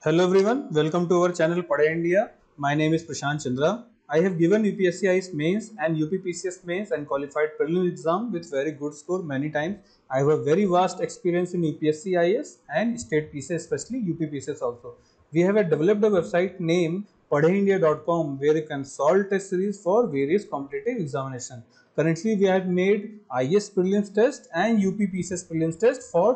Hello everyone, welcome to our channel Pada India. My name is Prashant Chandra. I have given UPSC IAS mains and UPPCS mains and qualified preliminary exam with very good score many times. I have a very vast experience in UPSC IAS and state PCS, especially UPPCS also. We have developed a website named padhaindia.com where you can solve test series for various competitive examination. Currently, we have made IAS prelims test and UPPCS prelims test for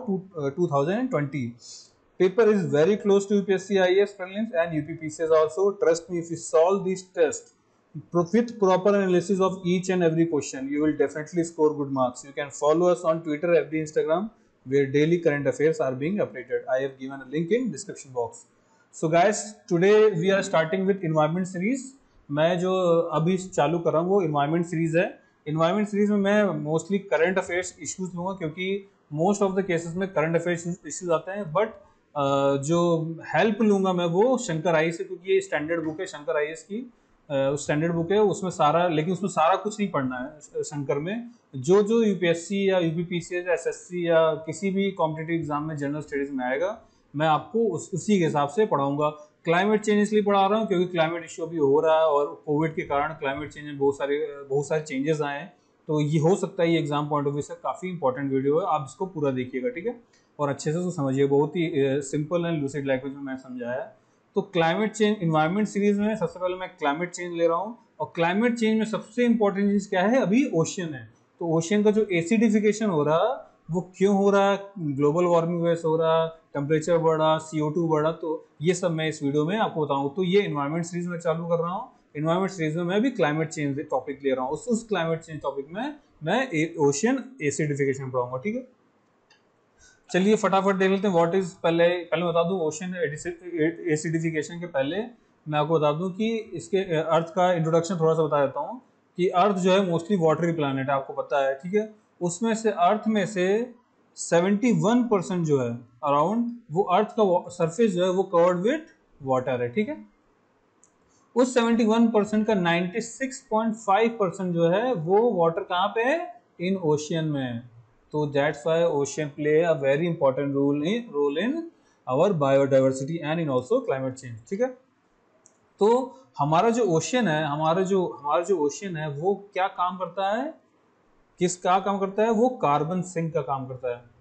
2020. Paper is very close to UPSC IAS prelims and UPPCS also. Trust me, if you solve these tests with proper analysis of each and every question, you will definitely score good marks. You can follow us on Twitter, FB, Instagram, where daily current affairs are being updated. I have given a link in description box. So guys, today we are starting with environment series. मैं जो अभी चालू कर रहा हूँ वो environment series है. Environment series में मैं मोस्टली करंट अफेयर्स इश्यूज लूँगा क्योंकि मोस्ट ऑफ द केसेस में करंट अफेयर्स इश्यूज आते हैं, बट जो हेल्प लूंगा मैं वो शंकर आई से, क्योंकि ये स्टैंडर्ड बुक है शंकर आई की. स्टैंडर्ड बुक है, उसमें सारा, लेकिन उसमें सारा कुछ नहीं पढ़ना है. शंकर में जो जो यूपीएससी या यूपीपीसीएस या एसएससी या किसी भी कॉम्पिटिटिव एग्जाम में जनरल स्टडीज में आएगा, मैं आपको उसी के हिसाब से पढ़ाऊंगा. क्लाइमेट चेंज इसलिए पढ़ा रहा हूँ क्योंकि क्लाइमेट इश्यू अभी हो रहा है और कोविड के कारण क्लाइमेट चेंज में बहुत सारे चेंजेस आए हैं. तो ये हो सकता है ये एग्जाम पॉइंट ऑफ व्यू से काफ़ी इंपॉर्टेंट वीडियो है. आप इसको पूरा देखिएगा, ठीक है, और अच्छे से तो समझिए. बहुत ही सिंपल एंड लूसिड लैंग्वेज में मैं समझाया. तो क्लाइमेट चेंज इन्वायरमेंट सीरीज में सबसे पहले मैं क्लाइमेट चेंज ले रहा हूँ. और क्लाइमेट चेंज में सबसे इंपॉर्टेंट चीज क्या है, अभी ओशियन है. तो ओशियन का जो एसिडिफिकेशन हो रहा है वो क्यों हो रहा है, ग्लोबल वार्मिंग वजह से हो रहा है, टेम्परेचर बढ़ रहा, CO2 बढ़ रहा, तो ये सब मैं इस वीडियो में आपको बताऊँ. तो ये इन्वायरमेंट सीरीज में चालू कर रहा हूँ. इन्वायरमेंट सीरीज में मैं भी क्लाइमेट चेंज टॉपिक ले रहा हूँ. उस क्लाइमेट चेंज टॉपिक में मैं ओशियन एसिडिफिकेशन पढ़ाऊंगा, ठीक है. चलिए फटाफट देख लेते हैं व्हाट इज. पहले बता दूं ओशन एसिडिफिकेशन के पहले मैं आपको बता दूं कि इसके अर्थ का इंट्रोडक्शन थोड़ा सा बता देता हूं कि अर्थ जो है मोस्टली वाटरी प्लैनेट है, आपको पता है, ठीक है. उसमें से अर्थ में से 71% जो है अराउंड, वो अर्थ का सरफेस जो है वो कवर्ड विथ वाटर है, ठीक है. उस 71% का 96.5% जो है वो वाटर कहाँ पे है, इन ओशियन में है. तो that's why ocean play a very important role in our biodiversity and in also climate change, ठीक है. तो हमारा जो ओशियन है, हमारा जो ओशियन है वो क्या काम करता है, किसका काम करता है, वो कार्बन सिंक का काम करता है,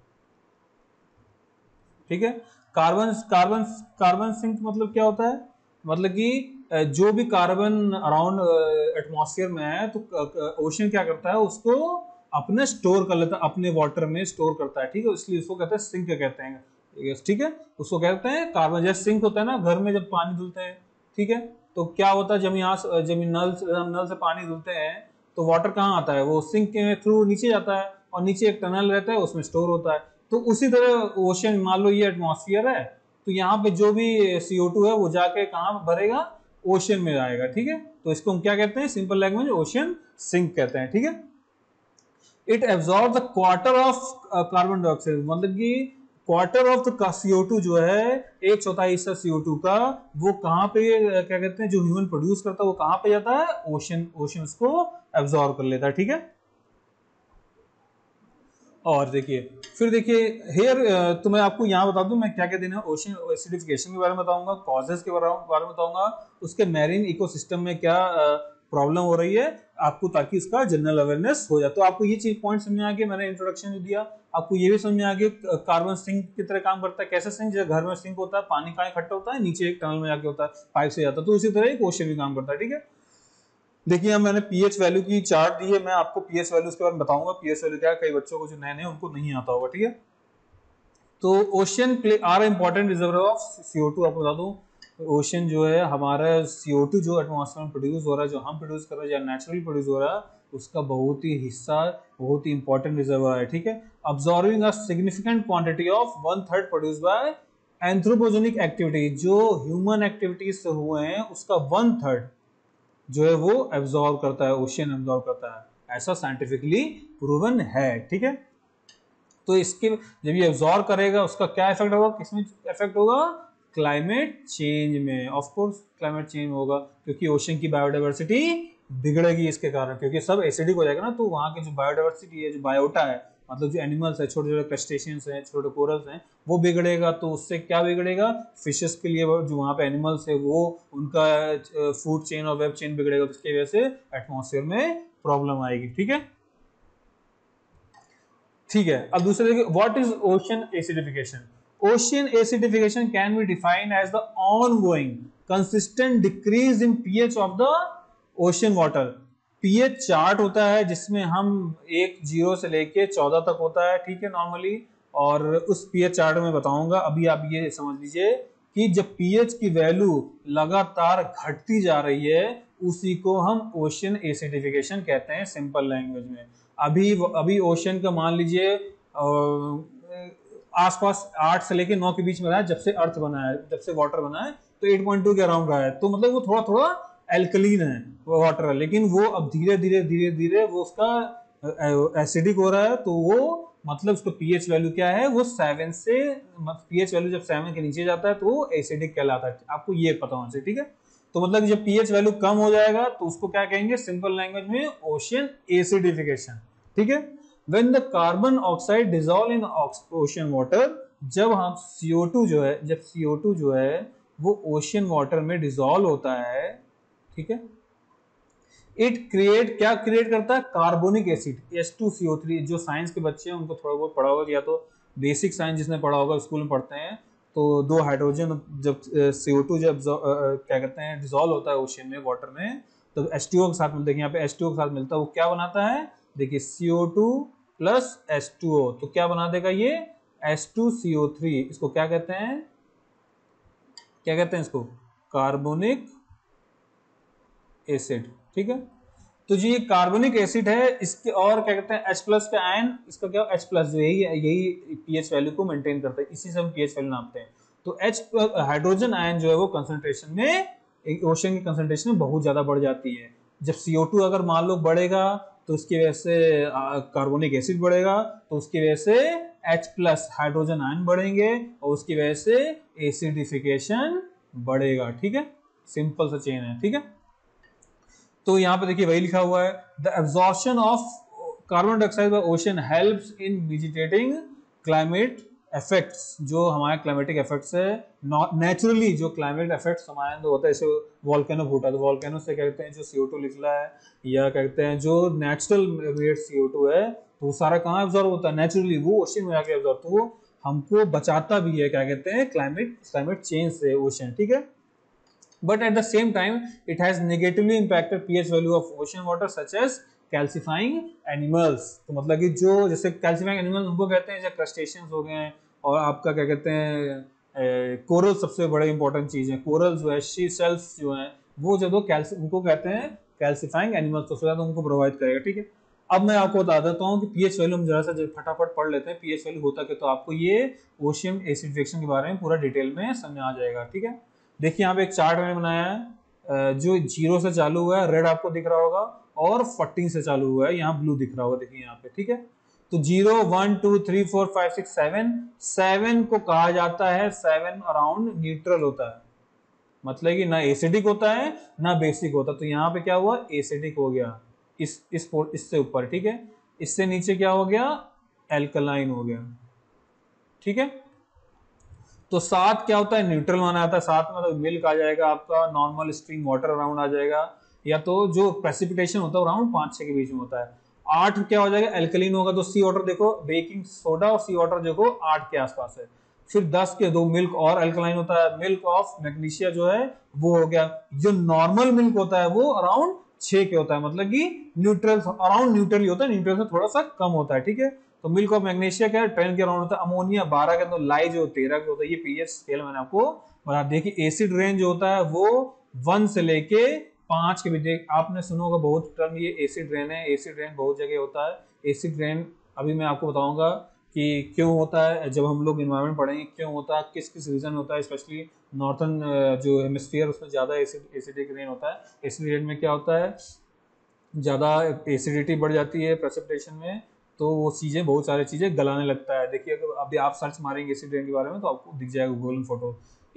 ठीक है. कार्बन कार्बन कार्बन सिंक मतलब क्या होता है, मतलब कि जो भी कार्बन अराउंड एटमॉस्फेयर में है तो ओशन क्या करता है, उसको अपने स्टोर कर लेता है, अपने वाटर में स्टोर करता है, ठीक है. इसलिए उसको कहते हैं सिंक कहते हैं, ठीक है. उसको कहते हैं कार्बन. जैसे सिंक होता है ना, घर में जब पानी धुलते हैं, ठीक है, तो क्या होता है, जब नल से पानी धुलते हैं तो वाटर कहाँ आता है, वो सिंक के थ्रू नीचे जाता है और नीचे एक टनल रहता है, उसमें स्टोर होता है. तो उसी तरह ओशन, मान लो ये एटमॉस्फेयर है, तो यहाँ पे जो भी CO2 है वो जाके कहाँ भरेगा, ओशन में आएगा, ठीक है. तो इसको हम क्या कहते हैं, सिंपल लैंग्वेज ओशन सिंक कहते हैं, ठीक है. It absorb the quarter of carbon dioxide, मतलब कि क्वार्टर ऑफ द CO2 जो है, 1/4 हिस्सा CO2 का, वो कहाँ पे क्या कहते हैं, जो ह्यूमन प्रोड्यूस करता है वो कहाँ पे जाता है, ओशन. ओशन उसको एब्जॉर्ब कर लेता है, ठीक है. और देखिए फिर देखिए हेयर, तो मैं आपको यहाँ बता दूं मैं क्या क्या देना है. ओशन एसिडिफिकेशन के बारे में बताऊंगा, कॉजेस के बारे में बताऊंगा, उसके मैरीन इकोसिस्टम में क्या प्रॉब्लम हो रही है आपको, ताकि उसका जनरल अवेयरनेस हो जाए. तो आपको ये चीज पॉइंट समझ में आ गया, मैंने इंट्रोडक्शन जो दिया आपको ये भी समझ में आ गया कार्बन सिंक की तरह काम करता है. कैसे सिंक, जैसे घर में सिंक होता है, पानी कहाँ इकट्ठा होता है, नीचे एक टनल में जाके होता है, पाइप से जाता है, तो उसी तरह एक ओशन भी काम करता है, ठीक है. देखिए यहाँ मैंने पीएच वैल्यू की चार्ट दी है, मैं आपको पीएच वैल्यू के बारे में बताऊंगा. पीएच वैल्यू क्या है, कई बच्चों को जो नए उनको नहीं आता होगा, ठीक है. तो ocean play are important reservoir of CO2. आपको बता दूं ओशन जो है हमारा CO2 जो एटमॉस्फेयर में प्रोड्यूस हो रहा है, जो हम प्रोड्यूस कर रहे हैं या नेचुरली प्रोड्यूस हो रहा है, उसका बहुत ही हिस्सा, बहुत ही इंपॉर्टेंट रिजर्वर है, ठीक है. Absorbing a significant quantity of 1/3 produce by anthropogenic activity, जो ह्यूमन एक्टिविटीज से हुए हैं उसका 1/3 जो है वो एब्जॉर्ब करता है, ओशियन एब्जॉर्ब करता है, ऐसा साइंटिफिकली प्रूवन है, ठीक है. तो इसके जब ये एब्जॉर्ब करेगा उसका क्या इफेक्ट होगा, किसमें इफेक्ट होगा, क्लाइमेट चेंज में. ऑफ कोर्स क्लाइमेट चेंज होगा क्योंकि ओशन की बायोडाइवर्सिटी बिगड़ेगी इसके कारण, क्योंकि सब एसिडिक हो जाएगा ना, तो वहां की जो बायोडाइवर्सिटी है, जो बायोटा है, मतलब जो एनिमल्स है, छोटे छोटे क्रस्टेशियंस हैं, छोटे कोरल्स हैं, वो बिगड़ेगा तो उससे क्या बिगड़ेगा, फिशेस के लिए जो वहाँ पे एनिमल्स है वो उनका फूड चेन और वेब चेन बिगड़ेगा, तो उसकी वजह से एटमॉस्फेयर में प्रॉब्लम आएगी। ठीक है, ठीक है। अब दूसरे देखिए, what is ocean acidification. Ocean acidification can be defined as the ongoing consistent decrease in pH of the ocean water. PH chart होता है जिसमें हम 1 0 से लेके 14 तक होता है, ठीक है, नॉर्मली। और उस पीएच चार्ट में बताऊंगा, अभी आप ये समझ लीजिए कि जब पीएच की वैल्यू लगातार घटती जा रही है उसी को हम ओशन एसिडिफिकेशन कहते हैं सिंपल लैंग्वेज में। अभी ओशन का मान लीजिए आसपास 8 से लेके 9 के बीच में रहा है जब से अर्थ बना है, जब से वाटर बना है, तो 8.2 के अराउंड रहा है, तो मतलब वो थोड़ा थोड़ा एल्कलीन है वो वाटर है, लेकिन वो अब धीरे धीरे धीरे धीरे वो उसका एसिडिक हो रहा है, तो वो मतलब उसका पीएच वैल्यू क्या है, वो 7 से, पीएच वैल्यू जब 7 के नीचे जाता है तो वो एसिडिक कहलाता है, आपको ये पता होना चाहिए। ठीक है, तो मतलब जब पीएच वैल्यू कम हो जाएगा तो उसको क्या कहेंगे सिंपल लैंग्वेज में, ओशन एसिडिफिकेशन। ठीक है, when the carbon oxide dissolve in ocean water, जब हम CO2 जो है, जब CO2 जो है वो ओशन वाटर में डिसॉल्व होता है, ठीक है, इट क्रिएट, क्या क्रिएट करता है, कार्बोनिक एसिड H2CO3। जो साइंस के बच्चे हैं उनको थोड़ा बहुत पढ़ा होगा, या तो बेसिक साइंस जिसने पढ़ा होगा स्कूल में पढ़ते हैं, तो 2 हाइड्रोजन जब CO2 जब क्या कहते हैं डिसॉल्व होता है ओशन में, वाटर में, तो H2O के साथ मिलता है, यहाँ पे H2O के साथ मिलता है, वो क्या बनाता है, देखिए CO2 प्लस H2O, तो क्या बना देगा ये H2CO3। इसको क्या कहते हैं, क्या कहते हैं इसको, कार्बोनिक एसिड। ठीक है, तो जी ये कार्बोनिक एसिड है, इसके और क्या कहते हैं H प्लस का आयन, इसका क्या H प्लस जो यही पीएच वैल्यू को मेंटेन करता है, इसी से हम पीएच वैल्यू नापते हैं। तो H हाइड्रोजन आयन जो है वो कंसंट्रेशन में, ओशन की कंसंट्रेशन में बहुत ज्यादा बढ़ जाती है। जब CO2 अगर मान लो बढ़ेगा तो उसकी वजह से कार्बोनिक एसिड बढ़ेगा, तो उसकी वजह से H प्लस हाइड्रोजन आयन बढ़ेंगे और उसकी वजह से एसिडिफिकेशन बढ़ेगा। ठीक है, सिंपल सा चेन है। ठीक है, तो यहाँ पे देखिए वही लिखा हुआ है, the absorption of carbon dioxide by ocean helps in mitigating climate effects. जो हमारे क्लाइमेटिक इफेक्ट्स है, नेचुरली जो क्लाइमेट इफेक्ट्स हमारे अंदर होता है, जैसे वॉल्केनो फूटा तो वॉल्केनो से कहते हैं जो CO2 निकला है, या कहते हैं जो नेचुरल मेड CO2 है, तो वो सारा कहाँ एब्जॉर्ब होता है, नेचुरली वो ओशन में जाके एब्जॉर्ब, तो वो हमको बचाता भी है, क्या कहते हैं, क्लाइमेट चेंज से ओशन। ठीक है, but at the same time it has negatively impacted pH value of ocean water such as calcifying animals। तो मतलब कि जो जैसे calcifying animals उनको कहते हैं, जैसे क्रस्टेशियंस हो गए, और आपका क्या कहते हैं कोरल, सबसे बड़े इंपॉर्टेंट चीज है कोरल जो है, शी सेल्स जो है, वो जब उनको कहते हैं कैल्सिफाइंग एनिमल्स, तो ज्यादा उनको प्रोवाइड करेगा। ठीक है, अब मैं आपको बता देता हूँ कि पीएच वैल्यू हम जरा सा फटाफट पढ़ लेते हैं, पीएच वैल्यू होता है, तो आपको ये ओशन एसिडिफिकेशन के बारे में पूरा डिटेल में समझ आ जाएगा। ठीक है, देखिए यहाँ पे एक चार्ट मैंने बनाया है, जो 0 से चालू हुआ है, रेड आपको दिख रहा होगा, और 14 से चालू हुआ है, यहाँ ब्लू दिख रहा होगा, देखिए यहाँ पे। ठीक है, तो 0 1 2 3 4 5 6 7 को कहा जाता है, 7 अराउंड न्यूट्रल होता है, मतलब कि ना एसिडिक होता है ना बेसिक होता, तो यहाँ पे क्या हुआ, एसिडिक हो गया इससे ऊपर। ठीक है, इससे नीचे क्या हो गया, एल्कलाइन हो गया। ठीक है, तो 7 क्या होता है, न्यूट्रल माना जाता है, 7 में तो मिल्क आ जाएगा आपका, नॉर्मल स्ट्रीम वाटर अराउंड आ जाएगा, या तो जो प्रेसिपिटेशन होता है अराउंड 5-6 के बीच में होता है। 8 क्या हो जाएगा, एल्कलीन होगा, तो सी वाटर देखो, बेकिंग सोडा और सी वाटर देखो 8 के आसपास है। फिर 10 के 2 मिल्क और अल्कलाइन होता है, मिल्क ऑफ मैग्नीशिया जो है वो हो गया। जो नॉर्मल मिल्क होता है वो अराउंड 6 के होता है, मतलब कि न्यूट्रल, अराउंड न्यूट्रल ही होता है, न्यूट्रल से थोड़ा सा कम होता है। ठीक है, तो मिल्क ऑफ मैग्नीशिया क्या है, 10 के अराउंड होता है, अमोनिया 12 के अंदर, लाई जो 13 के होता है। ये पीएच स्केल मैंने आपको बता, देखिए एसिड रेंज जो होता है वो 1 से लेके 5 के बीच। आपने सुना होगा बहुत टर्म, ये एसिड रेन है, एसिड रेन बहुत जगह होता है। एसिड रेन अभी मैं आपको बताऊंगा कि क्यों होता है, जब हम लोग एनवायरमेंट पढ़ेंगे क्यों होता है, किस किस रीजन होता है, स्पेशली नॉर्थन जो हेमिस्फीयर उसमें ज्यादा एसिडिक रेन होता है। एसिड रेन में क्या होता है, ज़्यादा एसिडिटी बढ़ जाती है प्रेसिपिटेशन में, तो वो चीज़ें, बहुत सारी चीज़ें गलाने लगता है। देखिए अभी आप सर्च मारेंगे एसिड रेन के बारे में तो आपको दिख जाएगा गूगल में फोटो।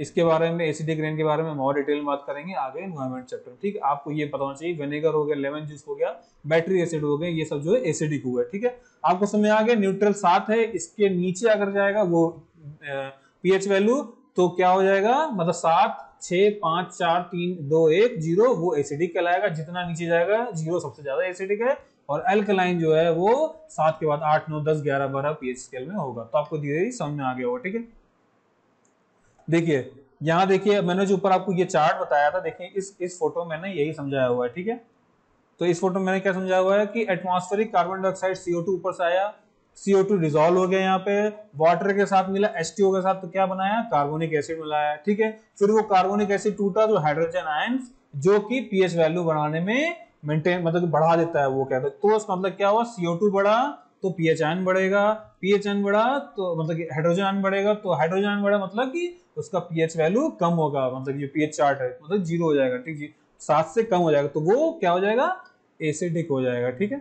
इसके बारे में, एसिडिक रेन के बारे में हम और डिटेल में बात करेंगे आगे एनवायरमेंट चैप्टर में। ठीक है, आपको ये पता होना चाहिए विनेगर हो गया, लेमन जूस हो गया, बैटरी एसिड हो गया, ये सब जो है एसिडिक हुआ है। ठीक है, आपको समझ आ गया। न्यूट्रल 7 है, इसके नीचे अगर जाएगा वो पीएच वैल्यू तो क्या हो जाएगा, मतलब 7, 6, 5, 4, 3, 2, 1, 0 वो एसिडिक कहलाएगा। जितना नीचे जाएगा 0 सबसे ज्यादा एसिडिक है, और अल्कलाइन जो है वो 7 के बाद 8, 9, 10, 11, 12 पीएच स्केल में होगा। तो आपको धीरे धीरे समझ में आ गया होगा। ठीक है, देखिए यहाँ देखिए मैंने जो ऊपर आपको ये चार्ट बताया था, देखिए इस फोटो में मैंने यही समझाया हुआ है। ठीक है, तो इस फोटो में मैंने क्या समझाया हुआ है कि एटमॉस्फेरिक कार्बन डाइऑक्साइड CO2 ऊपर से आया, CO2 डिसॉल्व हो गया यहाँ पे, वाटर के साथ मिला H2O के साथ, तो क्या बनाया, कार्बोनिक एसिड मिलाया। ठीक है, फिर वो कार्बोनिक एसिड टूटा जो हाइड्रोजन आयंस, जो कि पीएच वैल्यू बढ़ाने में मेंटेन मतलब बढ़ा देता है वो कहते हैं। तो उसका मतलब क्या हुआ, CO2 बढ़ा तो पीएच आयन बढ़ेगा, पीएच आयन बढ़ा तो मतलब कि हाइड्रोजन आयन बढ़ेगा, तो हाइड्रोजन आयन बढ़ा मतलब कि उसका पीएच वैल्यू कम होगा, मतलब ये पीएच चार्ट है मतलब 0 हो जाएगा। ठीक है, 7 से कम हो जाएगा तो वो क्या हो जाएगा, एसिडिक हो जाएगा। ठीक है,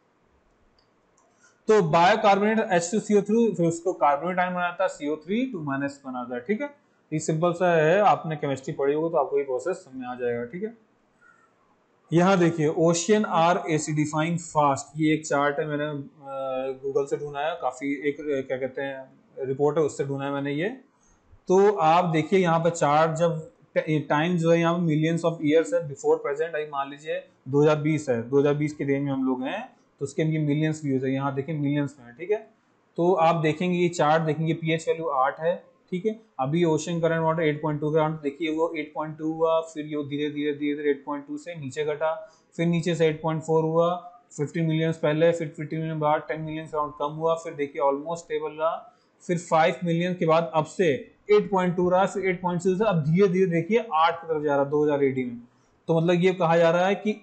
तो बायोकार्बोनेट H2CO3 फिर उसको कार्बोनेट आयन बनाता है, CO3 2 माइनस बनाता है। ठीक है, ये सिंपल सा है, आपने केमिस्ट्री पढ़ी होगी तो आपको ये प्रोसेस समझ में आ जाएगा। ठीक है, यहाँ देखिए ओशियन आर एसिडिफाइंग फास्ट, ये एक चार्ट है, मैंने गूगल से ढूंढा है, काफी एक क्या कहते हैं रिपोर्ट है उससे ढूंढा है मैंने ये। तो आप देखिए यहाँ पे चार्ट, जब टाइम जो है यहाँ पे मिलियंस ऑफ ईयर्स है बिफोर प्रेजेंट, अभी मान लीजिए 2020 है, 2020 के रेंज में हम लोग हैं, तो उसके लिए मिलियंस व्यूज है, यहाँ देखिए मिलियंस में है। ठीक है, तो आप देखेंगे ये चार्ट देखेंगे, पीएच वैल्यू 8 है। ठीक है, अभी ओशन करंट वाटर 8.2 के अराउंड, देखिए वो 8.2 हुआ, फिर ये धीरे धीरे धीरे धीरे 8.2 से नीचे घटा, फिर नीचे से 8.4 हुआ, 15 मिलियंस पहले, फिर 15 मिलियन बाद 10 मिलियन अराउंड कम हुआ, फिर देखिए ऑलमोस्ट स्टेबल रहा, फिर 5 मिलियन के बाद अब से 8.2 रहा, फिर 8.2 से अब धीरे धीरे देखिए 8 की तरफ जा रहा है 2018 में। तो मतलब ये कहा जा रहा है कि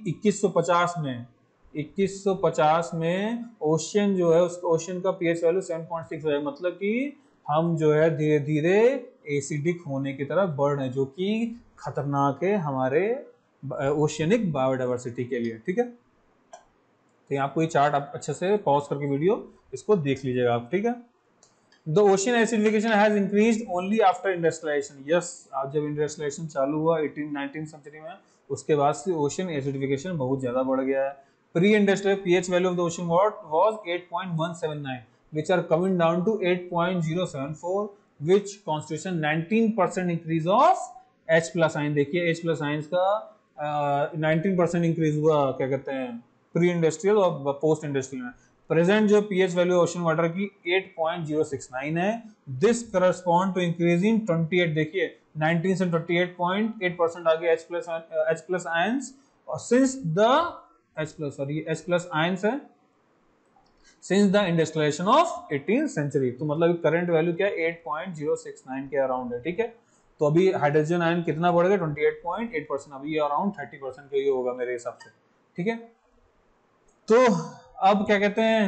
2150 में ओशियन जो है उस ओशियन का पीएच वैल्यू 7.6 हो जाएगा, मतलब कि हम जो है धीरे धीरे एसिडिक होने की तरफ बढ़ रहे हैं, जो कि खतरनाक है हमारे ओशियनिक बायोडाइवर्सिटी के लिए। ठीक है, तो आपको ये चार्ट आप अच्छे से पॉज करके वीडियो इसको देख लीजिएगा आप। ठीक है, The ocean acidification has increased only after industrialization. Yes, आज जब इंडस्ट्रियलाइजेशन चालू हुआ 18-19 सेंचुरी में, उसके बाद से ओशन एसिडिफिकेशन बहुत ज्यादा बढ़ गया है। Pre industrial pH value of the ocean was 8.179, which are coming down to 8.074, which constitution 19% increase of H plus ion. देखिए H प्लस आयन का 19% इंक्रीज हुआ, क्या कहते हैं, प्री इंडस्ट्रियल और पोस्ट इंडस्ट्रियल में। प्रेजेंट जो पीएच वैल्यू ओशन वाटर की 8.069 है, this correspond to increase in 28, देखिए 19 से 28.8% आगे H प्लस आयंस, और since the H plus ions है since the industrialization of 18th century. तो मतलब करंट वैल्यू क्या है, 8.069 के अराउंड है। ठीक है, तो अभी हाइड्रोजन आयन कितना बढ़ गया, 28.8%, अभी अराउंड 30% का ये होगा मेरे हिसाब से। ठीक है, तो अब क्या कहते हैं,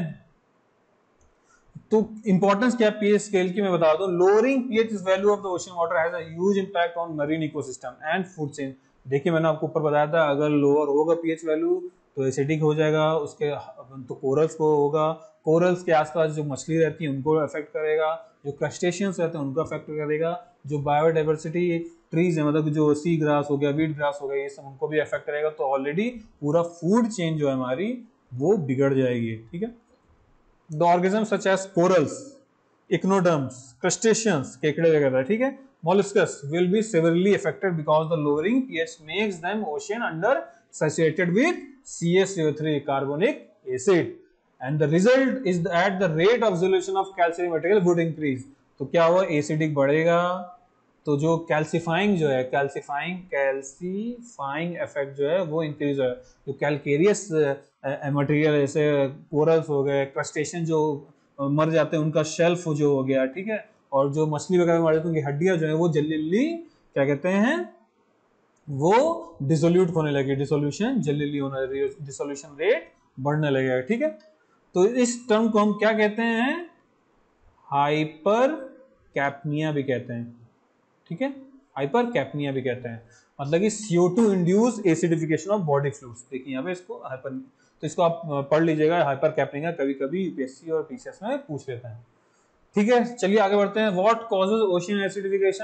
तो इंपॉर्टेंस क्या है पीएच स्केल की मैं बता दूं। Lowering pH value of the ocean water has a huge impact on marine ecosystem and food chain. देखिए मैंने आपको ऊपर बताया था, अगर लोअर होगा पीएच वैल्यू तो एसिडिक हो जाएगा, उसके तो कोरल्स को होगा, कोरल्स के आसपास जो मछली रहती है उनको अफेक्ट करेगा, जो क्रस्टेशियंस रहते हैं उनको अफेक्ट करेगा, जो बायोडाइवर्सिटी ट्रीज है मतलब जो सी ग्रास हो गया, वीट ग्रास हो गया, ये सब उनको भी अफेक्ट करेगा। तो ऑलरेडी पूरा फूड चेन जो है हमारी वो बिगड़ जाएगी। ठीक है, the organism such as corals, echinoderms, crustaceans, केकड़े वगैरह, ठीक है, molluscs will be severely affected because the lowering pH makes them ocean under saturated with CaCO3 carbonic acid, and the result is that the rate of solution of calcium material would increase। तो क्या हुआ, acidic बढ़ेगा, तो जो कैल्सिफाइंग effect जो है वो increase है। जो कैलकेरियस मटेरियल जैसे कोरल्स हो गए, क्रस्टेशियन जो मर जाते हैं उनका शेल्फ जो हो गया, ठीक है, और जो मछली वगैरह मर जाती है उनकी हड्डियां जो है वो जल्दी जल्दी क्या कहते हैं वो डिसोल्यूट होने लगे, डिसोल्यूशन जल्दी होने लगे, डिसोल्यूशन रेट बढ़ने लगेगा। ठीक है, तो इस टर्म को हम क्या कहते हैं, हाइपर कैप्निया भी कहते हैं। ठीक है, हाइपर कैप्निया भी कहते हैं, मतलब कि CO2 induce acidification of body fluids. देखिए यहाँ पे इसको हाइपर, तो इसको आप पढ़ लीजिएगा, हाइपर कैप्निया कभी कभी यूपीएससी और पीसीएस में पूछ लेते हैं। ठीक है, चलिए आगे बढ़ते हैं। What causes ocean acidification,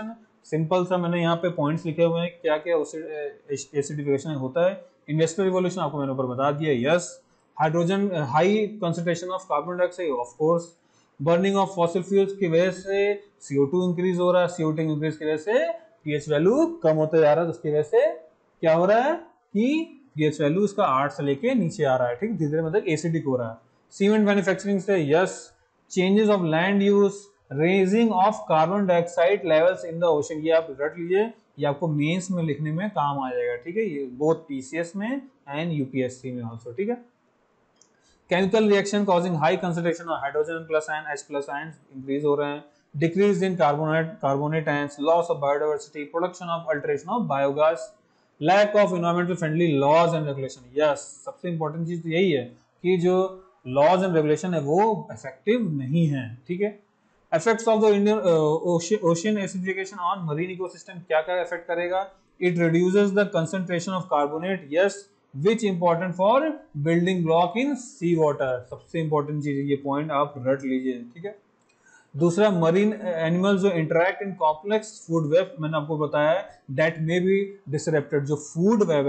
simple सा मैंने यहाँ पे पॉइंट्स लिखे हुए हैं क्या क्या एसिडिफिकेशन होता है। इंडस्ट्रियल रिवॉल्यूशन आपको मैंने ऊपर बता दिया, yes. Hydrogen high concentration of carbon dioxide, of course. Burning of fossil fuels की वजह से CO2 इंक्रीज हो रहा है, CO2 इंक्रीज की वजह से पीएच वैल्यू कम होते जा रहा है, तो उसकी वजह से क्या हो रहा है कि पीएच वैल्यू इसका 8 से लेके नीचे आ रहा है, ठीक, धीरे धीरे मतलब एसिडिक हो रहा है। सीमेंट मैन्युफैक्चरिंग से, yes. Changes of land use, raising of carbon dioxide levels in the ocean, ये आप रट लीजिए, ये आपको मेंस में लिखने में काम आ जाएगा, ठीक है, ये बोथ पीसीएस में एंड यूपीएससी में आल्सो, ठीक है। Chemical reaction causing high concentration of hydrogen plus ion, H plus ion increase हो रहे हैं। Decrease in carbonate ions, loss of biodiversity, production of alteration of biogas, lack of environmental friendly laws and regulation, yes. सबसे important चीज तो यही है कि जो लॉज एंड रेगुलेशन है वो इफेक्टिव नहीं है, ठीक है। Effects of the Indian ocean acidification on marine ecosystem, क्या क्या इफेक्ट करेगा? It reduces the concentration of carbonate, yes, which important for building block in sea water, सबसे इंपॉर्टेंट चीज है, ये पॉइंट आप रट लीजिए, ठीक है। दूसरा, मरीन एनिमल्स जो interact in complex food web, मैंने आपको बताया दैट मे बी डिसरप्टेड, जो फूड वेब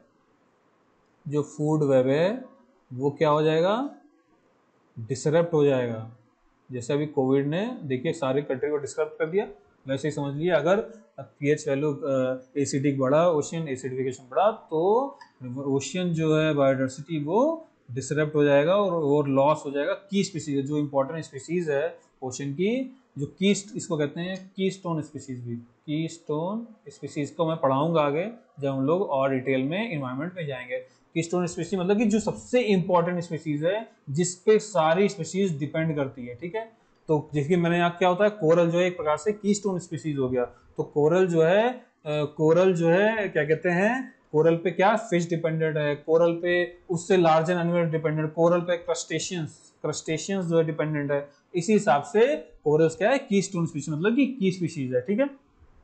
है वो क्या हो जाएगा? डिसरप्ट हो जाएगा। जैसे अभी कोविड ने देखिए सारी कंट्री को डिस्टर्ब कर दिया, वैसे ही समझ लिया अगर पीएच वैल्यू एसिडिक बढ़ा, ओशियन एसिडिफिकेशन बढ़ा, तो ओशियन जो है बायोडाइवर्सिटी वो डिसरप्ट हो जाएगा और लॉस हो जाएगा। की स्पीसीज, जो इंपॉर्टेंट स्पीसीज है ओशियन की, जो इसको कहते हैं कीस्टोन स्पीसीज, भी कीस्टोन स्पीसीज को मैं पढ़ाऊंगा आगे जब हम लोग और डिटेल में एनवायरनमेंट में जाएंगे। कीस्टोन स्पीसीज मतलब कि जो सबसे इंपॉर्टेंट स्पीसीज है जिस पे सारी स्पीसीज डिपेंड करती है, ठीक है। तो जैसे मैंने यहाँ क्या होता है, कोरल जो है एक प्रकार से कीस्टोन स्पीसीज हो गया। तो कोरल जो है क्या कहते हैं, कोरल पे क्या फिश डिपेंडेंट है, कोरल पे उससे लार्जर एनिमल डिपेंडेंट, कोरल पे क्रस्टेशियंस जो है डिपेंडेंट है। इसी हिसाब से कोरल्स क्या है, कीस्टोन स्पीसीज मतलब कि की स्पीसीज है, ठीक है।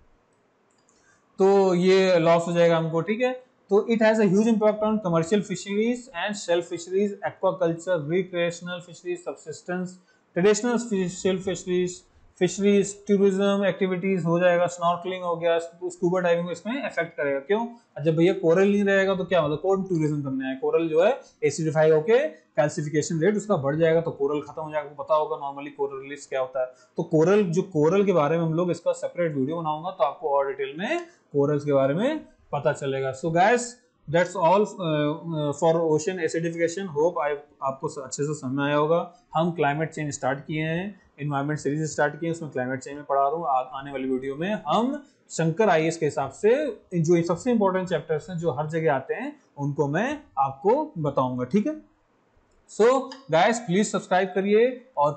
तो ये लॉस हो जाएगा हमको, ठीक है। तो it has a huge impact on commercial fisheries and shell fisheries, aquaculture, recreational fisheries, subsistence, traditional shell fisheries, tourism activities हो जाएगा, स्नॉर्कलिंग हो गया, स्कूबा डाइविंग को इसमें इफेक्ट करेगा। क्यों? जब भैया कोरल नहीं रहेगा तो क्या मतलब कौन टूरिज्म करने आए, कोरल जो है एसिडिफाई होके कैल्सिफिकेशन रेट उसका बढ़ जाएगा तो कोरल खत्म हो जाएगा। आपको पता होगा नॉर्मली कोरल रीफ्स क्या होता है। तो कोरल के बारे में हम लोग इसका सेपरेट वीडियो बनाऊंगा तो आपको और डिटेल में कोरल्स के बारे में पता चलेगा। So guys that's all for ocean acidification. Hope आपको अच्छे से समझ में आया होगा। हम क्लाइमेट चेंज स्टार्ट किए हैं, एनवायरमेंट सीरीज स्टार्ट किए हैं, उसमें क्लाइमेट चेंज में पढ़ा रहा हूँ। आने वाली वीडियो में हम शंकर आईएएस के हिसाब से जो सबसे इंपॉर्टेंट चैप्टर्स हैं जो हर जगह आते हैं उनको मैं आपको बताऊंगा, ठीक है। सो गाइस प्लीज सब्सक्राइब करिए और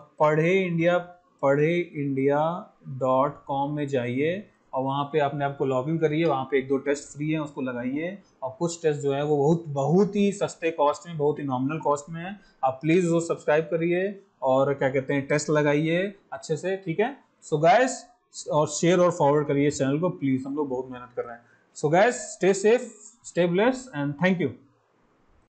पढ़ेइंडिया.com में जाइए और वहाँ पे अपने आप को लॉग इन करिए। वहाँ पे 1-2 टेस्ट फ्री है, उसको लगाइए। और कुछ टेस्ट जो है वो बहुत ही सस्ते कॉस्ट में, बहुत ही नॉमिनल कॉस्ट में है। आप प्लीज वो सब्सक्राइब करिए और क्या कहते हैं टेस्ट लगाइए अच्छे से, ठीक है। सो गाइस और शेयर और फॉरवर्ड करिए चैनल को प्लीज, हम लोग बहुत मेहनत कर रहे हैं। So guys stay safe, stay blessed and thank you.